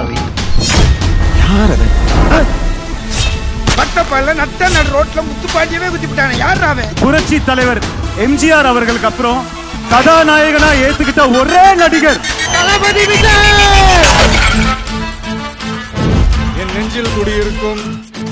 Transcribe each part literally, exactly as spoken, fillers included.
சாவி. யார் அவன்? பட்டப்பல்ல நட்ட நடு ரோட்ல முத்துப்பாண்டியவே குத்தி விட்டானே. யார் அவன்? புரட்சி தலைவர் எம்ஜிஆர் அவர்களுக்கு அப்புறம் கதாநாயகனா ஏத்துக்கிட்ட ஒரே நடிகர் தளபதி விஜய். என் நெஞ்சில் குடியிருக்கும்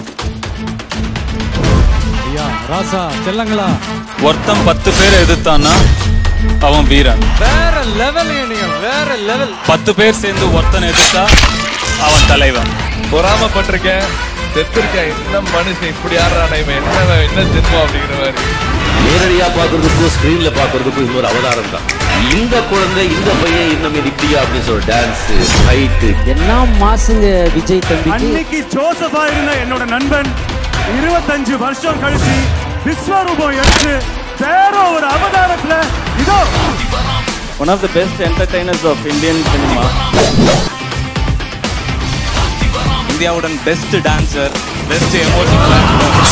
ஐயா ராசா செல்லங்களா. ஒருத்தன் பத்து பேர் எதிர்த்தான்னா அவன் வீரன். வேற லெவல் நீங்க, வேற லெவல். பத்து பேர் சேர்ந்து ஒருத்தன் எதிர்த்தா அவன் தலைவன். பொறாமப்பட்டிருக்கேன், செத்துருக்கேன். என்ன மனுஷன் இப்படி ஆடுறானே, இவன் என்ன என்ன ஜென்மம் அப்படிங்கிற மாதிரி. நேரடியா பாக்குறதுக்கும் ஸ்கிரீன்ல பாக்குறதுக்கும் இது ஒரு அவதாரம் தான். இந்த குழந்தை இந்த பையன் இன்னும் இப்படியா அப்படின்னு சொல்ற டான்ஸ் ஃபைட் எல்லாம் மாசுங்க விஜய் தம்பி. அன்னைக்கு ஜோசஃபா இருந்த என்னோட நண்பன் இருபத்தஞ்சு வருஷம் கழிச்சு விஸ்வரூபம் எடுத்து வேற ஒரு அவதாரத்துல இதோ one of the best entertainers of Indian cinema. இந்தியாவுடன் best dancer, best emotional actor.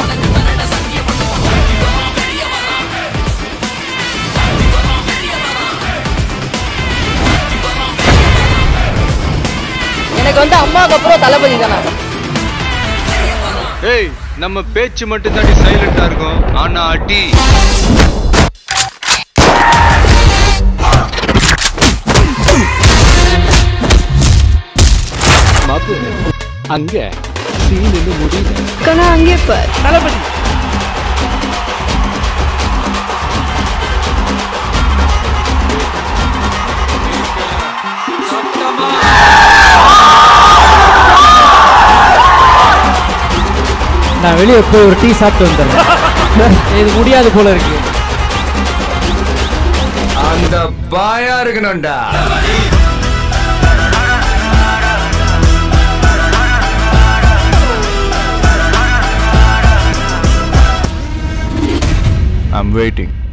எனக்கு வந்து அம்மாவுக்கு அப்புறம் தளபதி தானே. ஏய், நம்ம பேச்சு மட்டும் தாண்டி சைலண்டா இருக்கும், ஆனா அடி அங்க சீன் இன்னும் முடியல. கண்ணா அங்கே பார். தளபதி நான் வெளியே போய் ஒரு டீ சாப்பிட்டு வந்துடுறேன். இது முடியாது போல இருக்கு. அந்த பாயா இருக்கணும்டா. I'm waiting.